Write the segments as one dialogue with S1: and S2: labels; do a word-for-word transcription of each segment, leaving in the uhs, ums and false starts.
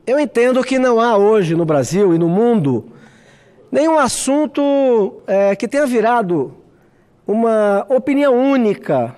S1: eu entendo que não há hoje no Brasil e no mundo nenhum assunto é, que tenha virado uma opinião única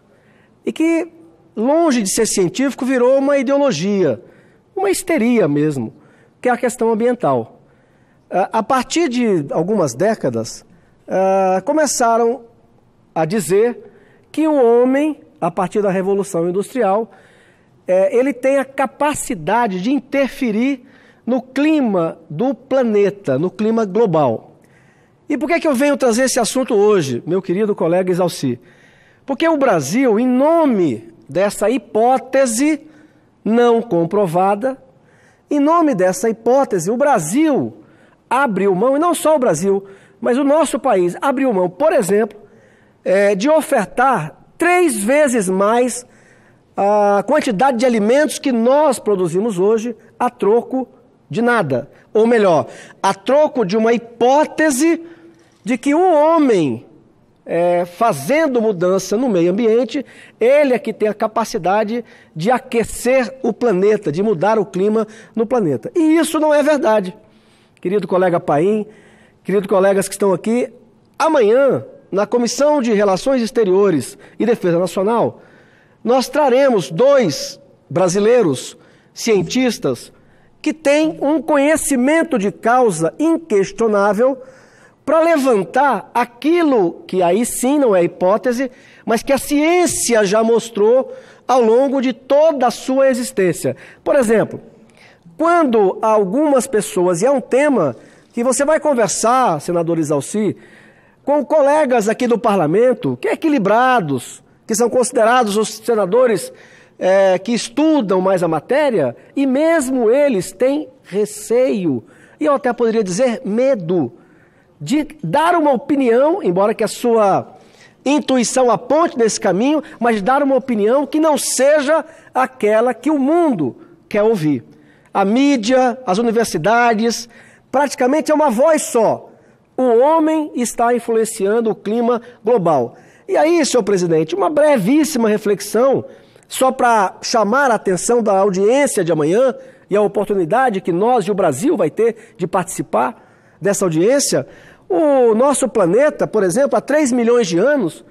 S1: e que, longe de ser científico, virou uma ideologia, uma histeria mesmo, que é a questão ambiental. A partir de algumas décadas, começaram a dizer que o homem, a partir da Revolução Industrial, ele tem a capacidade de interferir no clima do planeta, no clima global. E por que que eu venho trazer esse assunto hoje, meu querido colega Exalci? Porque o Brasil, em nome dessa hipótese não comprovada, em nome dessa hipótese, o Brasil abriu mão, e não só o Brasil, mas o nosso país abriu mão, por exemplo, é, de ofertar três vezes mais a quantidade de alimentos que nós produzimos hoje a troco de nada. Ou melhor, a troco de uma hipótese de que o homem, é, fazendo mudança no meio ambiente, ele é que tem a capacidade de aquecer o planeta, de mudar o clima no planeta. E isso não é verdade. Querido colega Paim, queridos colegas que estão aqui, amanhã, na Comissão de Relações Exteriores e Defesa Nacional, nós traremos dois brasileiros cientistas que têm um conhecimento de causa inquestionável para levantar aquilo que aí sim não é hipótese, mas que a ciência já mostrou ao longo de toda a sua existência. Por exemplo, quando algumas pessoas, e é um tema que você vai conversar, senador Exalci, com colegas aqui do parlamento, que é equilibrados, que são considerados os senadores é, que estudam mais a matéria, e mesmo eles têm receio, e eu até poderia dizer medo, de dar uma opinião, embora que a sua intuição aponte nesse caminho, mas dar uma opinião que não seja aquela que o mundo quer ouvir. A mídia, as universidades, praticamente é uma voz só. O homem está influenciando o clima global. E aí, senhor presidente, uma brevíssima reflexão, só para chamar a atenção da audiência de amanhã e a oportunidade que nós e o Brasil vai ter de participar dessa audiência. O nosso planeta, por exemplo, há três milhões de anos,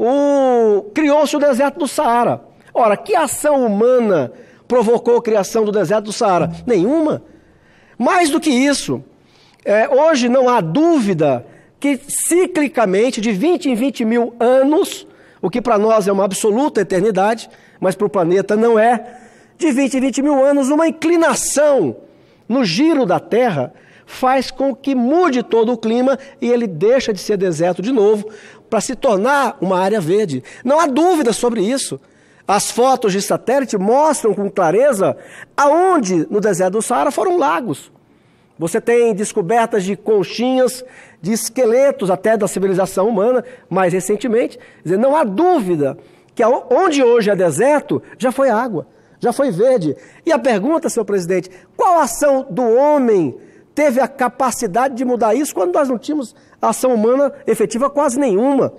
S1: o... criou-se o deserto do Saara. Ora, que ação humana provocou a criação do deserto do Saara? Nenhuma. Mais do que isso, é, hoje não há dúvida que ciclicamente, de vinte em vinte mil anos, o que para nós é uma absoluta eternidade, mas para o planeta não é, de vinte em vinte mil anos, uma inclinação no giro da Terra faz com que mude todo o clima e ele deixa de ser deserto de novo para se tornar uma área verde. Não há dúvida sobre isso. As fotos de satélite mostram com clareza aonde no deserto do Saara foram lagos. Você tem descobertas de conchinhas, de esqueletos até da civilização humana, mais recentemente. Quer dizer, não há dúvida que onde hoje é deserto, já foi água, já foi verde. E a pergunta, senhor presidente, qual ação do homem teve a capacidade de mudar isso quando nós não tínhamos ação humana efetiva quase nenhuma?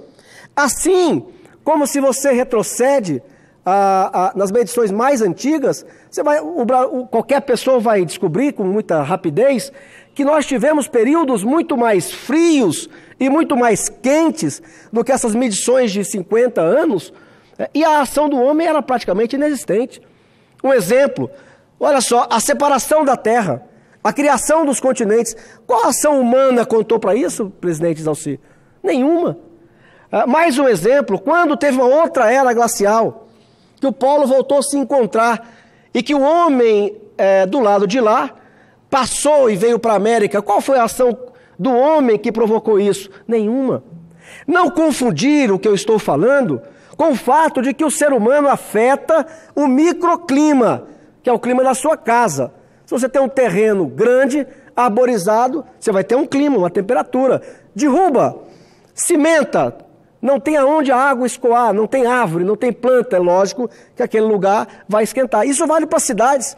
S1: Assim como se você retrocede a, a, nas medições mais antigas, você vai, o, o, qualquer pessoa vai descobrir com muita rapidez que nós tivemos períodos muito mais frios e muito mais quentes do que essas medições de cinquenta anos, e a ação do homem era praticamente inexistente. Um exemplo, olha só, a separação da Terra, a criação dos continentes. Qual ação humana contou para isso, presidente Exalci? Nenhuma. Uh, mais um exemplo, quando teve uma outra era glacial, que o polo voltou a se encontrar e que o homem é, do lado de lá passou e veio para a América. Qual foi a ação do homem que provocou isso? Nenhuma. Não confundir o que eu estou falando com o fato de que o ser humano afeta o microclima, que é o clima da sua casa. Se você tem um terreno grande, arborizado, você vai ter um clima, uma temperatura. Derruba, cimenta, não tem aonde a água escoar, não tem árvore, não tem planta, é lógico que aquele lugar vai esquentar. Isso vale para as cidades.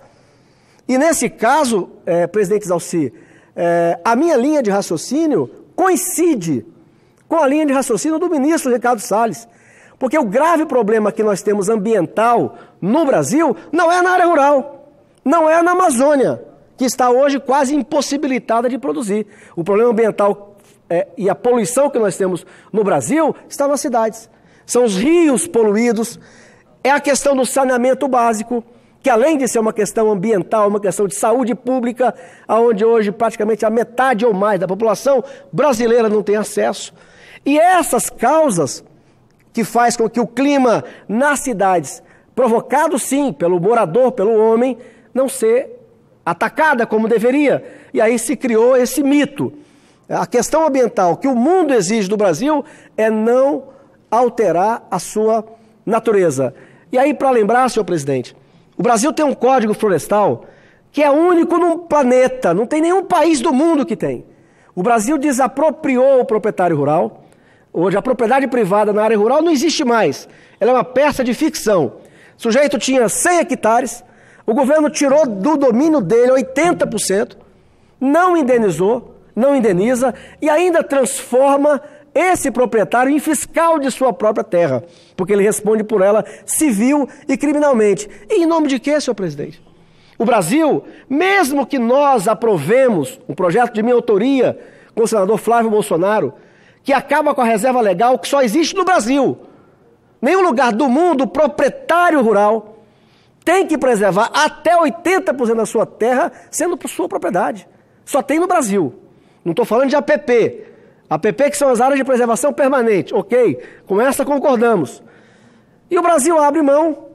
S1: E nesse caso, é, presidente Exalci, é, a minha linha de raciocínio coincide com a linha de raciocínio do ministro Ricardo Salles. Porque o grave problema que nós temos ambiental no Brasil não é na área rural, não é na Amazônia, que está hoje quase impossibilitada de produzir. O problema ambiental é, e a poluição que nós temos no Brasil está nas cidades. São os rios poluídos, é a questão do saneamento básico, que além de ser uma questão ambiental, uma questão de saúde pública, onde hoje praticamente a metade ou mais da população brasileira não tem acesso. E essas causas que faz com que o clima nas cidades, provocado sim pelo morador, pelo homem, não ser atacada como deveria. E aí se criou esse mito. A questão ambiental que o mundo exige do Brasil é não alterar a sua natureza. E aí, para lembrar, senhor presidente, o Brasil tem um código florestal que é único no planeta, não tem nenhum país do mundo que tem. O Brasil desapropriou o proprietário rural. Hoje a propriedade privada na área rural não existe mais. Ela é uma peça de ficção. O sujeito tinha cem hectares, o governo tirou do domínio dele oitenta por cento, não indenizou, não indeniza e ainda transforma esse proprietário em fiscal de sua própria terra, porque ele responde por ela civil e criminalmente. E em nome de quê, senhor presidente? O Brasil, mesmo que nós aprovemos um projeto de minha autoria com o senador Flávio Bolsonaro, que acaba com a reserva legal que só existe no Brasil. Nenhum lugar do mundo, o proprietário rural tem que preservar até oitenta por cento da sua terra sendo por sua propriedade. Só tem no Brasil. Não estou falando de A P P. A P P que são as áreas de preservação permanente. Ok, com essa concordamos. E o Brasil abre mão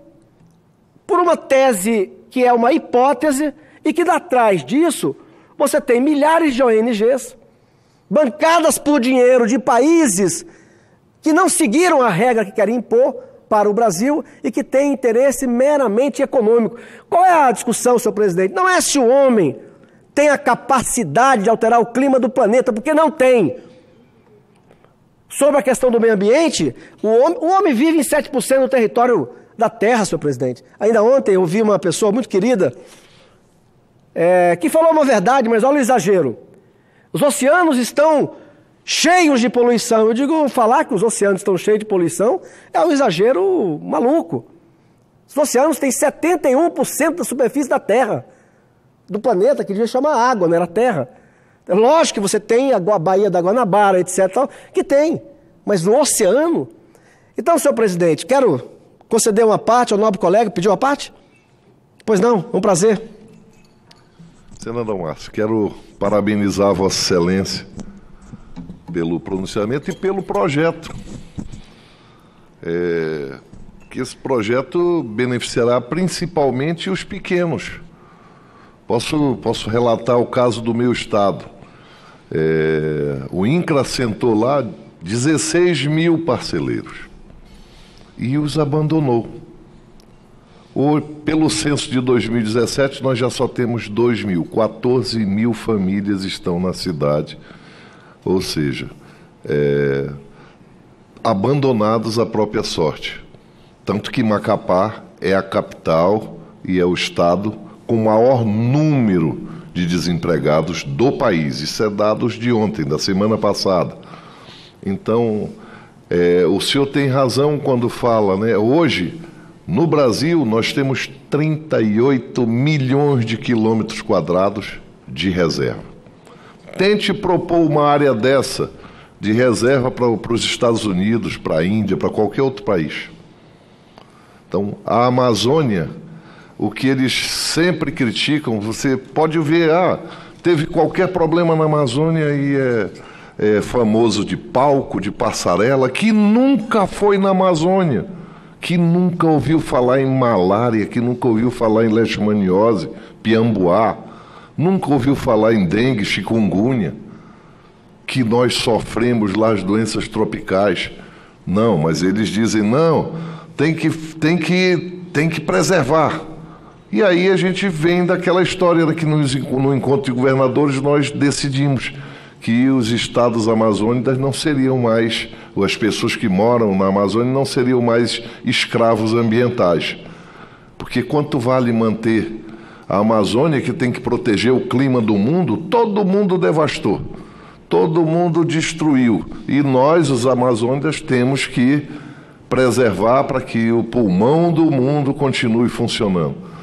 S1: por uma tese que é uma hipótese e que atrás disso você tem milhares de O N Gs bancadas por dinheiro de países que não seguiram a regra que querem impor para o Brasil e que têm interesse meramente econômico. Qual é a discussão, senhor presidente? Não é se o homem tem a capacidade de alterar o clima do planeta, porque não tem. Sobre a questão do meio ambiente, o homem, o homem vive em sete por cento do território da Terra, senhor presidente. Ainda ontem eu vi uma pessoa muito querida é, que falou uma verdade, mas olha o exagero. Os oceanos estão cheios de poluição. Eu digo, falar que os oceanos estão cheios de poluição é um exagero maluco. Os oceanos têm setenta e um por cento da superfície da Terra, do planeta, que devia chamar água, não era terra. É lógico que você tem a Baía da Guanabara, etcétera, que tem, mas no oceano... Então, senhor presidente, quero conceder uma parte ao nobre colega, pediu uma parte? Pois não, é um prazer.
S2: Senador Márcio, quero parabenizar a Vossa Excelência pelo pronunciamento e pelo projeto. É, que esse projeto beneficiará principalmente os pequenos. Posso, posso relatar o caso do meu estado. É, o INCRA assentou lá dezesseis mil parceleiros e os abandonou. O, pelo censo de dois mil e dezessete, nós já só temos dois mil, quatorze mil famílias estão na cidade, ou seja, é, abandonados à própria sorte. Tanto que Macapá é a capital e é o estado com o maior número de desempregados do país. Isso é dados de ontem, da semana passada. Então, é, o senhor tem razão quando fala, né? Hoje, no Brasil, nós temos trinta e oito milhões de quilômetros quadrados de reserva. Tente propor uma área dessa de reserva para, para os Estados Unidos, para a Índia, para qualquer outro país. Então, a Amazônia, o que eles sempre criticam, você pode ver, ah, teve qualquer problema na Amazônia e é, é famoso de palco, de passarela, que nunca foi na Amazônia, que nunca ouviu falar em malária, que nunca ouviu falar em leishmaniose, piambuá, nunca ouviu falar em dengue, chikungunya, que nós sofremos lá as doenças tropicais. Não, mas eles dizem, não, tem que, tem que, tem que preservar. E aí a gente vem daquela história que no encontro de governadores nós decidimos que os estados amazônicos não seriam mais, ou as pessoas que moram na Amazônia não seriam mais escravos ambientais. Porque quanto vale manter a Amazônia, que tem que proteger o clima do mundo, todo mundo devastou, todo mundo destruiu. E nós, os amazônicos, temos que preservar para que o pulmão do mundo continue funcionando.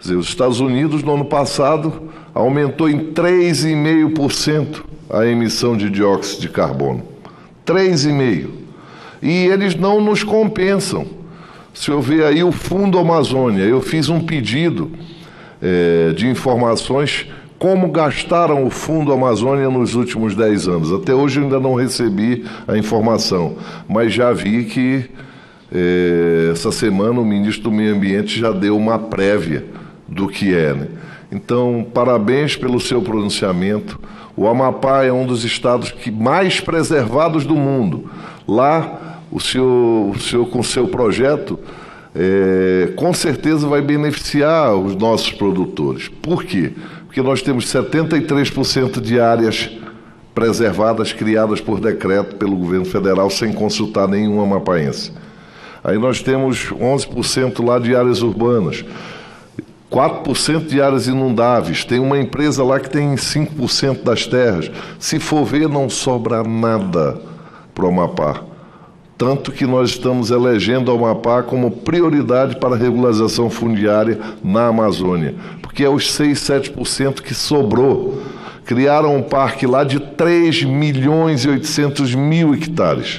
S2: Quer dizer, os Estados Unidos, no ano passado, aumentou em três vírgula cinco por cento a emissão de dióxido de carbono. três vírgula cinco por cento. E eles não nos compensam. Se eu ver aí o Fundo Amazônia, eu fiz um pedido é, de informações como gastaram o Fundo Amazônia nos últimos dez anos. Até hoje eu ainda não recebi a informação, mas já vi que é, essa semana o ministro do Meio Ambiente já deu uma prévia do que é, né? Então, parabéns pelo seu pronunciamento. O Amapá é um dos estados que mais preservados do mundo. Lá, o senhor, o senhor com o seu projeto, é, com certeza vai beneficiar os nossos produtores. Por quê? Porque nós temos setenta e três por cento de áreas preservadas, criadas por decreto pelo governo federal, sem consultar nenhum amapaense. Aí nós temos onze por cento lá de áreas urbanas, quatro por cento de áreas inundáveis, tem uma empresa lá que tem cinco por cento das terras. Se for ver, não sobra nada para o Amapá. Tanto que nós estamos elegendo o Amapá como prioridade para a regularização fundiária na Amazônia, porque é os seis, sete por cento que sobrou. Criaram um parque lá de três milhões e oitocentos mil hectares.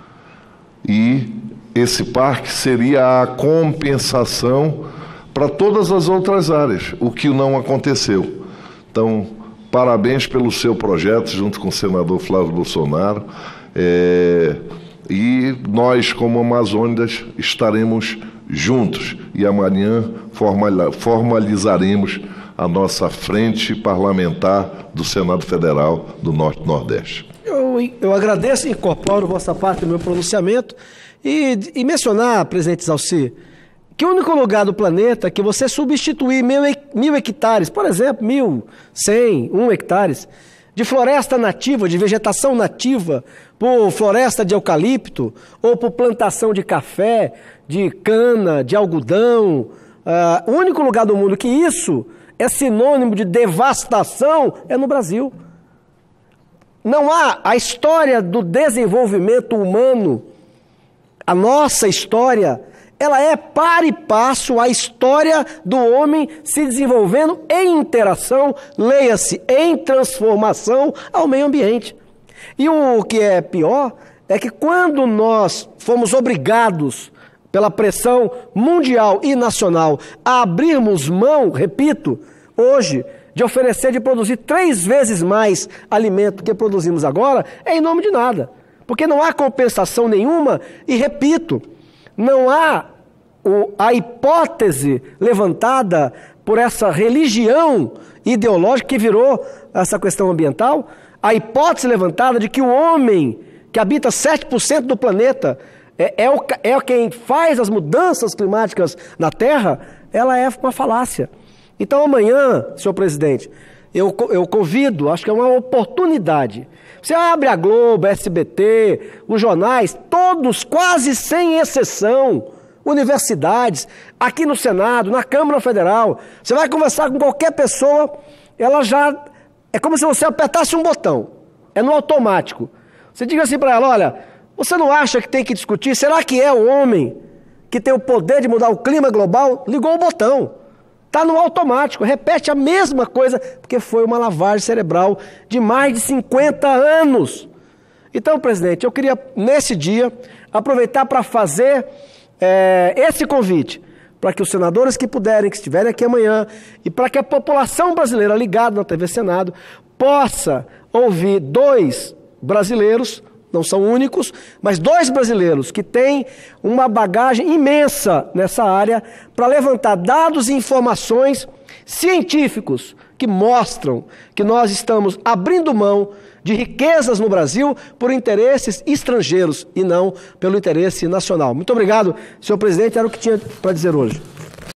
S2: E esse parque seria a compensação para todas as outras áreas, o que não aconteceu. Então, parabéns pelo seu projeto, junto com o senador Flávio Bolsonaro. É, e nós, como amazônicas, estaremos juntos. E amanhã formalizaremos a nossa frente parlamentar do Senado Federal do Norte e Nordeste.
S1: Eu, eu agradeço e incorporo vossa parte no meu pronunciamento e, e mencionar, presidente Zalci, que o único lugar do planeta que você substituir mil, mil hectares, por exemplo, mil, cem, um hectares, de floresta nativa, de vegetação nativa, por floresta de eucalipto, ou por plantação de café, de cana, de algodão, uh, o único lugar do mundo que isso é sinônimo de devastação é no Brasil. Não há a história do desenvolvimento humano, a nossa história, ela é par e passo a história do homem se desenvolvendo em interação, leia-se, em transformação ao meio ambiente. E o que é pior é que quando nós fomos obrigados, pela pressão mundial e nacional, a abrirmos mão, repito, hoje, de oferecer, de produzir três vezes mais alimento que produzimos agora, é em nome de nada. Porque não há compensação nenhuma e, repito, não há o, a hipótese levantada por essa religião ideológica que virou essa questão ambiental, a hipótese levantada de que o homem, que habita sete por cento do planeta, é, é, o, é quem faz as mudanças climáticas na Terra, ela é uma falácia. Então amanhã, senhor presidente, eu, eu convido, acho que é uma oportunidade. Você abre a Globo, a S B T, os jornais, todos, quase sem exceção, universidades, aqui no Senado, na Câmara Federal, você vai conversar com qualquer pessoa, ela já... É como se você apertasse um botão, é no automático. Você diga assim para ela, olha, você não acha que tem que discutir? Será que é o homem que tem o poder de mudar o clima global? Ligou o botão. Está no automático, repete a mesma coisa, porque foi uma lavagem cerebral de mais de cinquenta anos. Então, presidente, eu queria, nesse dia, aproveitar para fazer é, esse convite, para que os senadores que puderem, que estiverem aqui amanhã, e para que a população brasileira ligada na T V Senado possa ouvir dois brasileiros, não são únicos, mas dois brasileiros que têm uma bagagem imensa nessa área para levantar dados e informações científicos que mostram que nós estamos abrindo mão de riquezas no Brasil por interesses estrangeiros e não pelo interesse nacional. Muito obrigado, senhor presidente, era o que tinha para dizer hoje.